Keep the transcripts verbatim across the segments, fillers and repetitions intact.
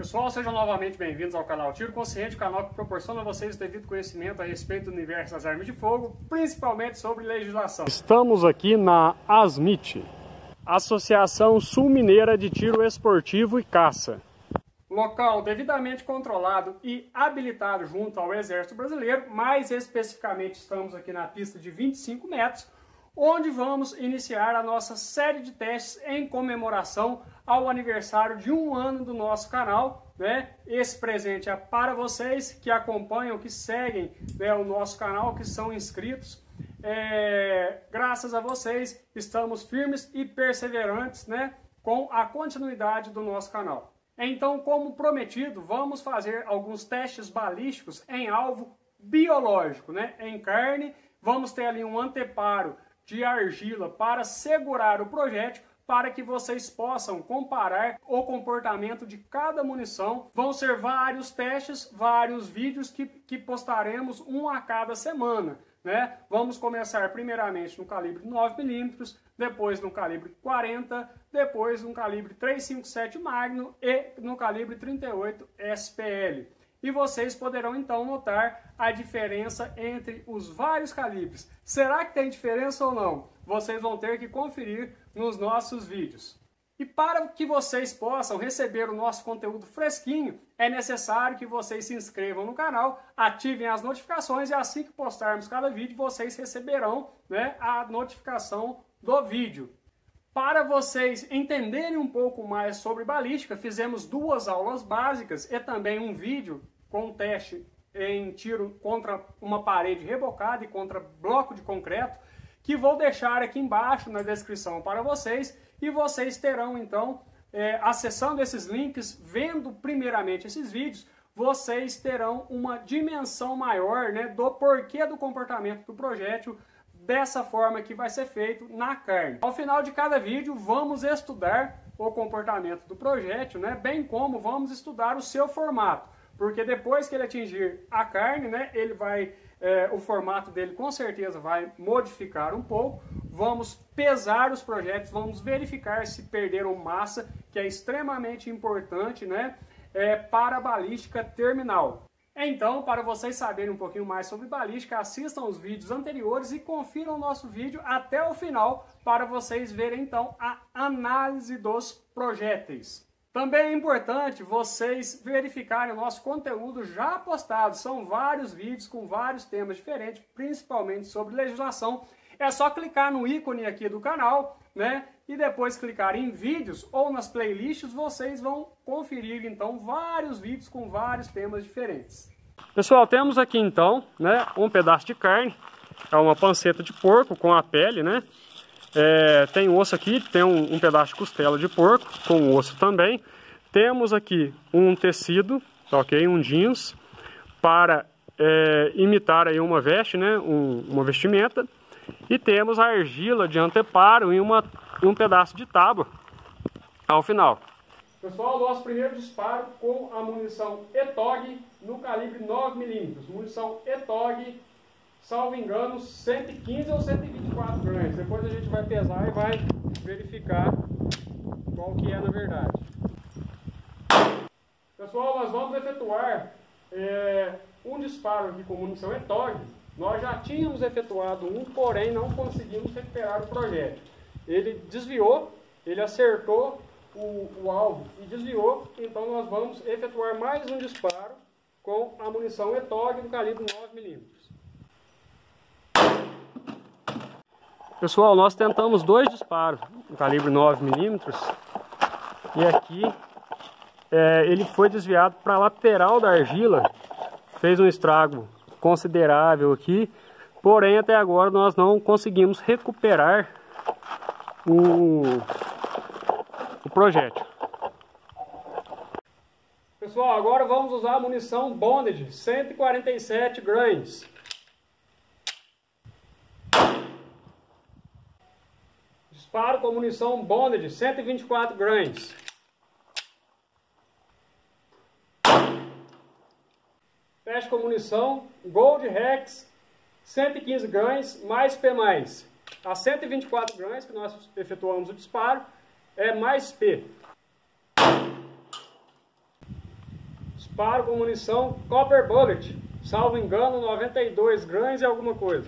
Pessoal, sejam novamente bem-vindos ao canal Tiro Consciente, o canal que proporciona a vocês o devido conhecimento a respeito do universo das armas de fogo, principalmente sobre legislação. Estamos aqui na ASMIT, Associação Sul-Mineira de Tiro Esportivo e Caça. Local devidamente controlado e habilitado junto ao Exército Brasileiro, mais especificamente estamos aqui na pista de vinte e cinco metros, onde vamos iniciar a nossa série de testes em comemoração ao aniversário de um ano do nosso canal, né? Esse presente é para vocês que acompanham, que seguem, né, o nosso canal, que são inscritos. É, graças a vocês, estamos firmes e perseverantes, né, com a continuidade do nosso canal. Então, como prometido, vamos fazer alguns testes balísticos em alvo biológico, né, em carne. Vamos ter ali um anteparo de argila para segurar o projétil, para que vocês possam comparar o comportamento de cada munição. Vão ser vários testes, vários vídeos que, que postaremos um a cada semana, né? Vamos começar primeiramente no calibre nove milímetros, depois no calibre quarenta, depois no calibre trezentos e cinquenta e sete Magnum e no calibre trinta e oito S P L. E vocês poderão então notar a diferença entre os vários calibres. Será que tem diferença ou não? Vocês vão ter que conferir nos nossos vídeos. E para que vocês possam receber o nosso conteúdo fresquinho, é necessário que vocês se inscrevam no canal, ativem as notificações e assim que postarmos cada vídeo, vocês receberão, né, a notificação do vídeo. Para vocês entenderem um pouco mais sobre balística, fizemos duas aulas básicas e também um vídeo com teste em tiro contra uma parede rebocada e contra bloco de concreto, que vou deixar aqui embaixo na descrição para vocês, e vocês terão então, é, acessando esses links, vendo primeiramente esses vídeos, vocês terão uma dimensão maior, né, do porquê do comportamento do projétil, dessa forma que vai ser feito na carne. Ao final de cada vídeo, vamos estudar o comportamento do projétil, né, bem como vamos estudar o seu formato, porque depois que ele atingir a carne, né, ele vai, é, o formato dele com certeza vai modificar um pouco. Vamos pesar os projéteis, vamos verificar se perderam massa, que é extremamente importante, né, é, para a balística terminal. Então, para vocês saberem um pouquinho mais sobre balística, assistam os vídeos anteriores e confiram o nosso vídeo até o final para vocês verem então a análise dos projéteis. Também é importante vocês verificarem o nosso conteúdo já postado. São vários vídeos com vários temas diferentes, principalmente sobre legislação. É só clicar no ícone aqui do canal, né? E depois clicar em vídeos ou nas playlists, vocês vão conferir então vários vídeos com vários temas diferentes. Pessoal, temos aqui então, né, um pedaço de carne. É uma panceta de porco com a pele, né? É, tem osso aqui, tem um, um pedaço de costela de porco com osso também. Temos aqui um tecido, ok, um jeans, para é, imitar aí uma veste, né, um, uma vestimenta. E temos a argila de anteparo e uma, um pedaço de tábua ao final. Pessoal, nosso primeiro disparo com a munição E T O G no calibre nove milímetros. Munição E T O G, salvo engano, cento e quinze ou cento e vinte e quatro gramas. Depois a gente vai pesar e vai verificar qual que é na verdade. Pessoal, nós vamos efetuar é, um disparo aqui com munição E T O G. Nós já tínhamos efetuado um, porém não conseguimos recuperar o projétil. Ele desviou, ele acertou o, o alvo e desviou, então nós vamos efetuar mais um disparo com a munição E T O G no calibre nove milímetros. Pessoal, nós tentamos dois disparos no calibre nove milímetros e aqui é, ele foi desviado para a lateral da argila, fez um estrago considerável aqui, porém até agora nós não conseguimos recuperar o, o projétil. Pessoal, agora vamos usar a munição Bonded cento e quarenta e sete grains. Disparo com munição Bonded cento e vinte e quatro grains. Teste com munição Gold Rex cento e quinze grains mais P mais. A cento e vinte e quatro grains que nós efetuamos o disparo é mais P. disparo com munição Copper Bullet, salvo engano noventa e dois gramas e alguma coisa.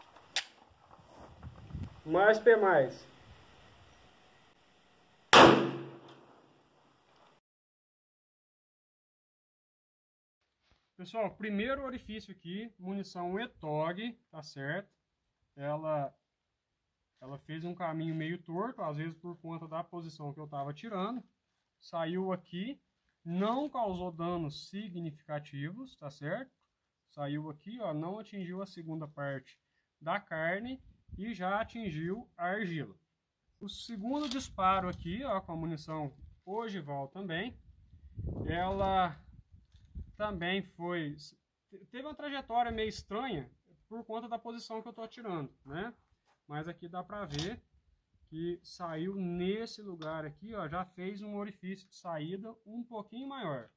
Mais P mais. Pessoal, primeiro orifício aqui, munição E T O G, tá certo? Ela, ela fez um caminho meio torto, às vezes por conta da posição que eu estava tirando. Saiu aqui, não causou danos significativos, tá certo? Saiu aqui, ó, não atingiu a segunda parte da carne e já atingiu a argila. O segundo disparo aqui, ó, com a munição ogival também, ela também foi, teve uma trajetória meio estranha por conta da posição que eu estou atirando, né? Mas aqui dá para ver que saiu nesse lugar aqui, ó, já fez um orifício de saída um pouquinho maior.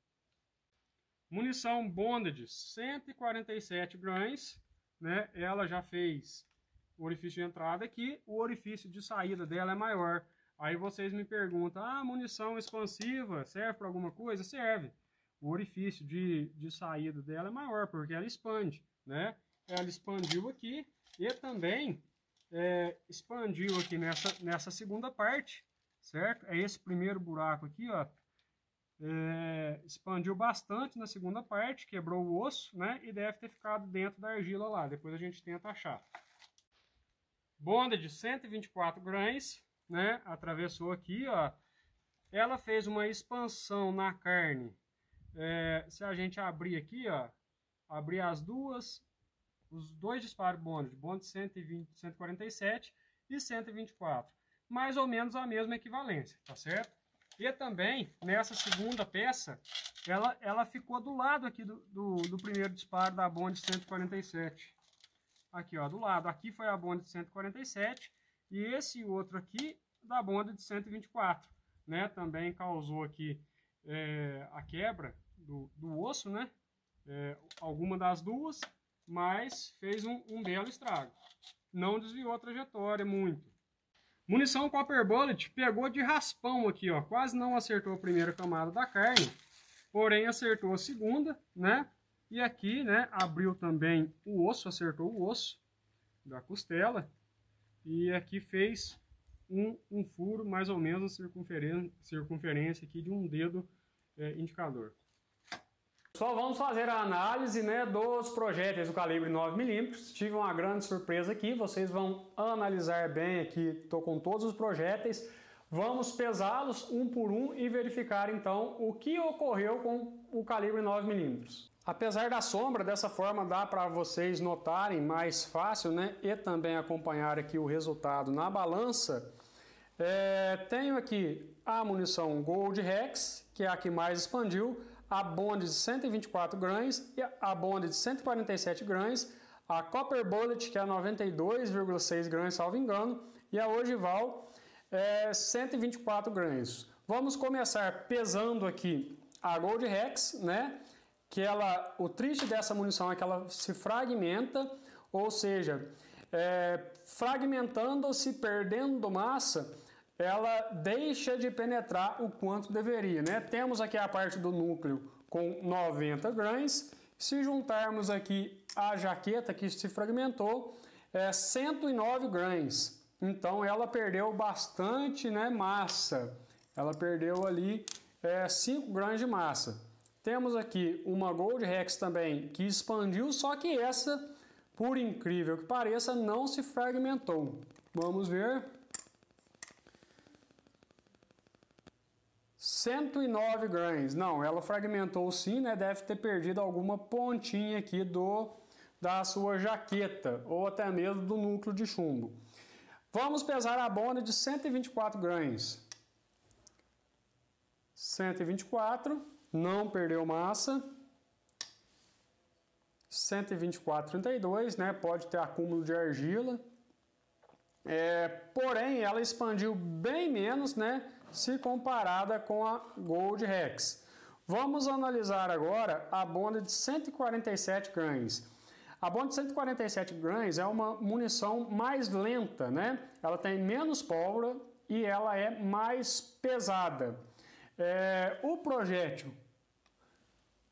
Munição Bonded cento e quarenta e sete gramas, né? Ela já fez o orifício de entrada aqui, o orifício de saída dela é maior. Aí vocês me perguntam, ah, munição expansiva serve para alguma coisa? Serve. O orifício de, de saída dela é maior, porque ela expande, né? Ela expandiu aqui e também é, expandiu aqui nessa, nessa segunda parte, certo? É esse primeiro buraco aqui, ó. É, expandiu bastante na segunda parte, quebrou o osso, né? E deve ter ficado dentro da argila lá. Depois a gente tenta achar. Bonda de cento e vinte e quatro gramas, né? Atravessou aqui, ó. Ela fez uma expansão na carne. É, se a gente abrir aqui, ó, abrir as duas, os dois disparos bônus, bônus cento e vinte, cento e quarenta e sete e cento e vinte e quatro, mais ou menos a mesma equivalência, tá certo? E também, nessa segunda peça, ela, ela ficou do lado aqui do, do, do primeiro disparo da bônus cento e quarenta e sete. Aqui, ó, do lado. Aqui foi a bônus cento e quarenta e sete e esse outro aqui da bônus de cento e vinte e quatro, né? Também causou aqui é, a quebra Do, do osso, né? É, alguma das duas, mas fez um, um belo estrago. Não desviou a trajetória muito. Munição Copper Bullet pegou de raspão aqui, ó. Quase não acertou a primeira camada da carne, porém acertou a segunda, né? E aqui, né? Abriu também o osso, acertou o osso da costela. E aqui fez um, um furo, mais ou menos a circunferência, circunferência aqui de um dedo é, indicador. Só vamos fazer a análise, né, dos projéteis do calibre nove milímetros. Tive uma grande surpresa aqui, vocês vão analisar bem aqui, estou com todos os projéteis. Vamos pesá-los um por um e verificar então o que ocorreu com o calibre nove milímetros. Apesar da sombra, dessa forma dá para vocês notarem mais fácil, né, e também acompanhar aqui o resultado na balança. É, tenho aqui a munição Gold Rex, que é a que mais expandiu, a Bond de cento e vinte e quatro gramas, a Bond de cento e quarenta e sete gramas, a Copper Bullet, que é noventa e dois vírgula seis gramas, salvo engano, e a ogival, é, cento e vinte e quatro gramas. Vamos começar pesando aqui a Gold Rex, né? Que ela, o triste dessa munição é que ela se fragmenta, ou seja, é, fragmentando-se, perdendo massa, ela deixa de penetrar o quanto deveria, né? Temos aqui a parte do núcleo com noventa gramas. Se juntarmos aqui a jaqueta que se fragmentou, é cento e nove gramas. Então ela perdeu bastante, né, massa. Ela perdeu ali é, cinco gramas de massa. Temos aqui uma Gold Rex também que expandiu, só que essa, por incrível que pareça, não se fragmentou. Vamos ver. cento e nove gramas. Não, ela fragmentou sim, né? Deve ter perdido alguma pontinha aqui do, da sua jaqueta ou até mesmo do núcleo de chumbo. Vamos pesar a Bond de cento e vinte e quatro gramas. cento e vinte e quatro, não perdeu massa. cento e vinte e quatro, trinta e dois, né? Pode ter acúmulo de argila. É, porém, ela expandiu bem menos, né? Se comparada com a Gold Rex. Vamos analisar agora a Bond de cento e quarenta e sete gramas. A Bond de cento e quarenta e sete gramas é uma munição mais lenta, né? Ela tem menos pólvora e ela é mais pesada. É, o projétil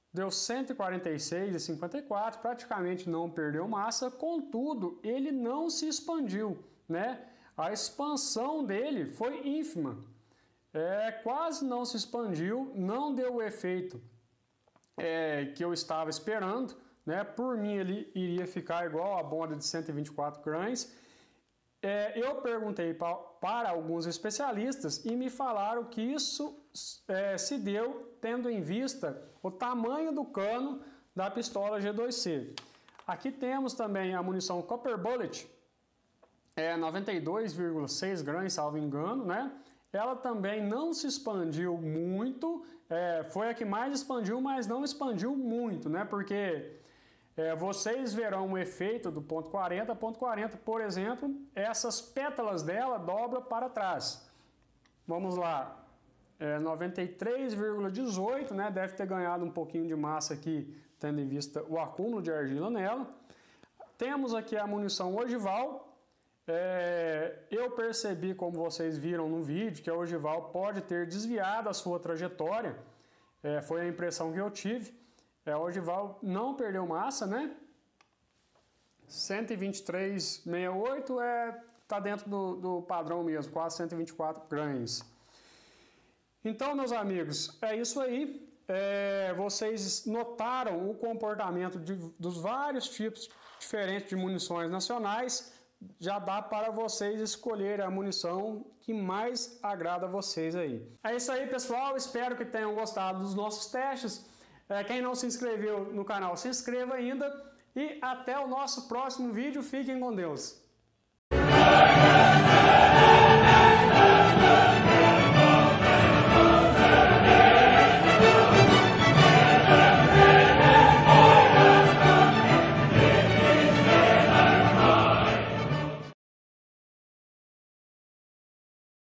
deu cento e quarenta e seis vírgula cinquenta e quatro, praticamente não perdeu massa, contudo, ele não se expandiu, né? A expansão dele foi ínfima, é, quase não se expandiu, não deu o efeito é, que eu estava esperando, né? Por mim ele iria ficar igual a bonda de cento e vinte e quatro grãos. É, eu perguntei pa, para alguns especialistas e me falaram que isso é, se deu tendo em vista o tamanho do cano da pistola G dois C. Aqui temos também a munição Copper Bullet, é, noventa e dois vírgula seis grãos, salvo engano, né? Ela também não se expandiu muito, é, foi a que mais expandiu, mas não expandiu muito, né? Porque é, vocês verão o efeito do ponto quarenta. Ponto quarenta, por exemplo, essas pétalas dela dobram para trás. Vamos lá, é, noventa e três vírgula dezoito, né? Deve ter ganhado um pouquinho de massa aqui, tendo em vista o acúmulo de argila nela. Temos aqui a munição ogival. É, eu percebi, como vocês viram no vídeo, que a ogival pode ter desviado a sua trajetória. É, foi a impressão que eu tive. É, a ogival não perdeu massa, né? cento e vinte e três vírgula sessenta e oito é, tá dentro do, do padrão mesmo, quase cento e vinte e quatro grãos. Então, meus amigos, é isso aí. É, vocês notaram o comportamento de, dos vários tipos diferentes de munições nacionais. Já dá para vocês escolherem a munição que mais agrada a vocês aí. É isso aí, pessoal. Espero que tenham gostado dos nossos testes. É, quem não se inscreveu no canal, se inscreva ainda. E até o nosso próximo vídeo. Fiquem com Deus.